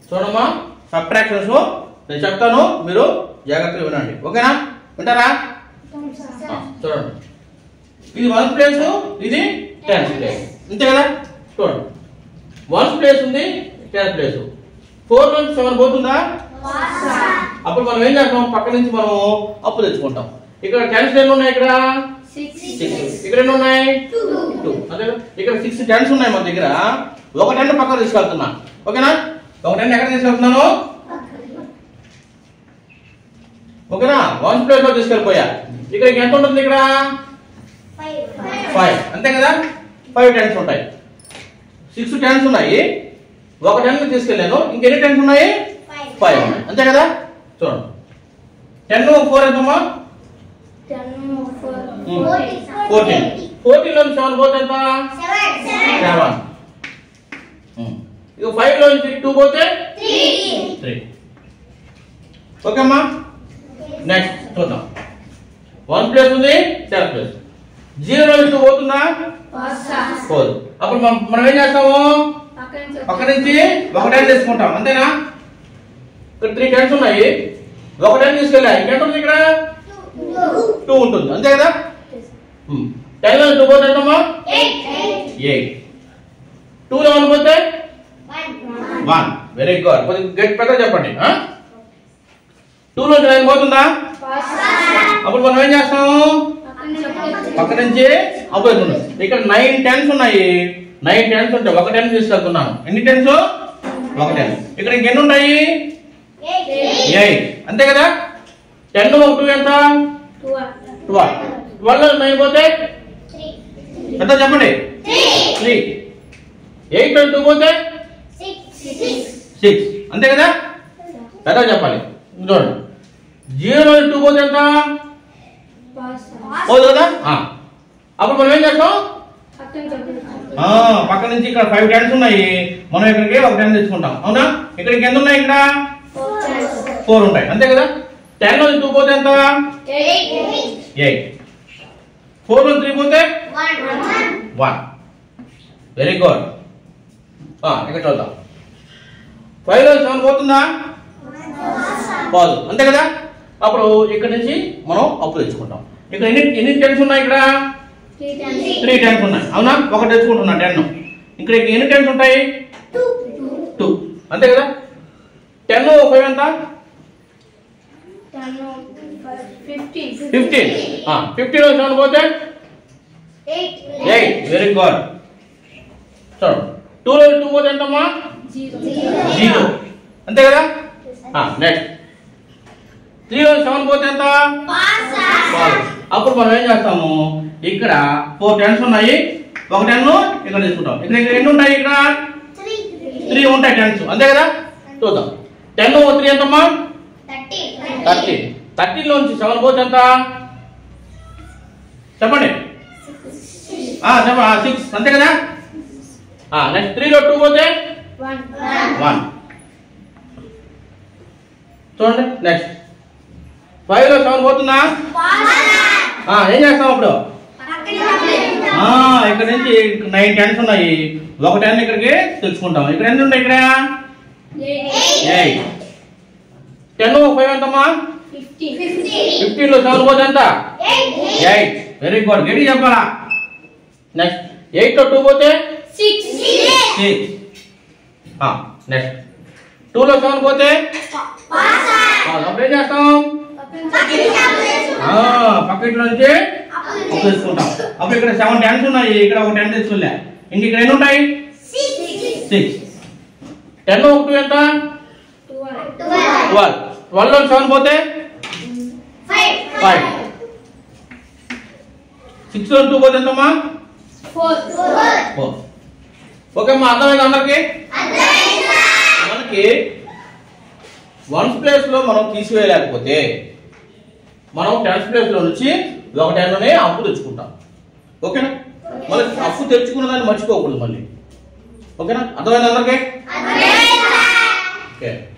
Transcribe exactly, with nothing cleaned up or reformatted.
చూడమ్మా సబ్ట్రాక్షన్స్ నేను చెప్తాను, మీరు జాగ్రత్తగా వినండి. ఓకేనా? వింటారా? చూడండి, ఇది వన్ ప్లేస్, ఇది టెన్స్ ప్లేస్, అంతే కదా? చూడండి, వన్ ప్లేస్ ఉంది, టెన్స్ ప్లేస్. ఫోర్ నుంచి సెవెన్ పోతుందా? అప్పుడు మనం ఏం చేస్తాం, పక్క నుంచి మనం అప్పు తెచ్చుకుంటాం. ఇక్కడ టెన్స్ ఎన్ని ఉన్నాయి? ఇక్కడ సిక్స్. ఇక్కడ ఎన్ని ఉన్నాయి? టూ. అదే ఇక్కడ సిక్స్ టెన్స్ ఉన్నాయి మన దగ్గర. ఒక టెన్ పక్కన తీసుకెళ్తున్నా. ఓకేనా? ఒక టెన్ ఎక్కడ తీసుకెళ్తున్నాను? ఓకేనా? వన్ ప్లేస్ లో తీసుకెళ్ళిపోయా. ఇక్కడ ఎంత ఉంటుంది? ఇక్కడ ఫైవ్, అంతే కదా? ఫైవ్ టెన్స్ ఉంటాయి. సిక్స్ టెన్స్ ఉన్నాయి, ఒక టెన్ తీసుకెళ్ళాను. ఇంకెన్ని టెన్స్ ఉన్నాయి? ఫైవ్ ఉన్నాయి, అంతే కదా? చూడండి, టెన్ ఫోర్ ఎంతమ్మా? ఫోర్టీన్. ఫోర్టీన్ లో సెవెన్ పోతే ఎంత? సెవెన్. ఇక ఫైవ్ లో నుంచి టూ పోతే త్రీ. ఓకే అమ్మా, నెక్స్ట్ చూద్దాం. వన్ ప్లేస్ ఉంది, టెన్ ప్లేస్. జీరో నుంచి టూ పోతుందా? పోదు. అప్పుడు మనం ఏం చేస్తాము, పక్క నుంచి ఒక టెన్ తీసుకుంటాం, అంతేనా? ఇక్కడ త్రీ టెన్స్ ఉన్నాయి, ఒక టెన్ తీసుకెళ్ళా. ఇంకెంత ఉంది? ఇక్కడ టూ ఉంటుంది, అంతే కదా? టెన్ లో టూ పోతే ఎంతమ్మా? ఎయిట్. టూ లో వన్ పోతే వన్. Very good. కొద్దిగా గట్టి పెద్ద చెప్పండి. టూ లో నైన్ పోతుందా? అప్పుడు మనం ఏం చేస్తాము, పక్క నుంచి అప్పుడు ఇక్కడ నైన్ టెన్స్ ఉన్నాయి. నైన్ టెన్స్ ఉంటాయి, ఒక టెన్ తీసుకెళ్తున్నాను. ఎన్ని టెన్స్? ఒక టెన్. ఇక్కడ ఇంకెన్ని ఉంటాయి? ఎయిట్, అంతే కదా? టెన్ ఒక టూ ఎంత? ట్వెల్వ్. ట్వెల్వ్ నైన్ పోతే ఎంత చెప్పండి? త్రీ. ఎయిట్ టూ పోతే సిక్స్, అంతే కదా? పెద్ద చెప్పాలి. చూడండి, జీరో టూ పోతే ఎంత? పోదు కదా? అప్పుడు మనం ఏం చేస్తాం, పక్క నుంచి ఇక్కడ ఫైవ్ టెన్స్ ఉన్నాయి, మనం ఇక్కడికి ఒక టెన్ తెచ్చుకుంటాం, అవునా? ఇక్కడికి ఎంత ఉన్నాయి? ఇక్కడ ఫోర్ ఉంటాయి, అంతే కదా? టెన్ లో టూ పోతే ఎంత? ఎయిట్. ఫోర్ లో త్రీ పోతే వన్. Very good. ఇక్కడ చూద్దాం, ఫైవ్ లో సెవెన్ పోతుందా? పోదు, అంతే కదా? అప్పుడు ఇక్కడ నుంచి మనం అప్పు తెచ్చుకుంటాం. ఇక్కడ ఎన్ని ఎన్ని టెన్స్ ఉన్నాయి? ఇక్కడ త్రీ టెన్స్ ఉన్నాయి, అవునా? ఒకటి తెచ్చుకుంటున్నా టెన్. ఇక్కడ ఎన్ని టెన్స్ ఉంటాయి? టూ, అంతే కదా? టెన్ ఫైవ్ ఎంత? ఫిఫ్టీన్. ఫిఫ్టీన్ లో సెవెన్ పోతే ఎయిట్. Very good. చూడండి, టూ లో టూ పోతే ఎంతమ్మా? జీరో, అంతే కదా? నెక్స్ట్, త్రీ లో సెవెన్ పోతే ఎంత? అప్పుడు మనం ఏం చేస్తాము, ఇక్కడ ఫోర్ టెన్స్ ఉన్నాయి, ఒక టెన్ ఇక్కడ తీసుకుంటాం. ఇక్కడ ఇక్కడ ఎన్ని ఉంటాయి? ఇక్కడ త్రీ ఉంటాయి టెన్స్, అంతే కదా? చూద్దాం, టెన్ త్రీ ఎంతమ్మా? థర్టీ. థర్టీ లోంచి సెవెన్ పోతే ఎంత? చెప్పండి. సిక్స్, అంతే కదా? నెక్స్ట్, త్రీ లో టూ పోతే వన్. చూడండి, నెక్స్ట్, ఫైవ్ లో సెవెన్ పోతుందా? ఏం చేస్తాం అప్పుడు? ఇక్కడ నుంచి నైన్ టెన్స్ ఉన్నాయి, ఒక టెన్ ఇక్కడికి తెచ్చుకుంటాం. ఇక్కడ ఎన్ని ఉన్నాయి? ఇక్కడ ఎయిట్. టెన్ ఫైవ్ ఎంతమ్మా? ఫిఫ్టీన్ లో సెవెన్ పోతే ఎంత? ఎయిట్. Very good. గట్టి చెప్పాలా? నెక్స్ట్, ఎయిట్ లో టూ పోతే సిక్స్. నెక్స్ట్, టూ లో సెవెన్ పోతే అప్పుడు ఏం చేస్తాం? పక్కట్లో నుంచి అప్పు తెచ్చుకుంటాం. అప్పుడు ఇక్కడ సెవెన్ టెన్స్ ఉన్నాయి, ఇక్కడ ఒక టెన్ తెచ్చుకోలే. ఇంక ఇక్కడ ఎన్ని ఉంటాయి? సిక్స్. టెన్ ఒక టూ ఎంత? ట్వెల్వ్. ట్వెల్వ్ లో సెవెన్ పోతే ఫైవ్. సిక్స్ లో టూ పోతే ఎంతమ్మా? ఫోర్. ఓకే అమ్మా, అర్థమైంది అందరికి? మనకి వన్స్ ప్లేస్ లో మనం తీసివేయలేకపోతే మనం టెన్స్ ప్లేస్ లో నుంచి ఒక టెన్ అప్పు తెచ్చుకుంటాం. ఓకేనా? మళ్ళీ అప్పు తెచ్చుకున్న దాన్ని మర్చిపోకూడదు మళ్ళీ. ఓకేనా? అర్థమైంది అందరికి? ఓకే.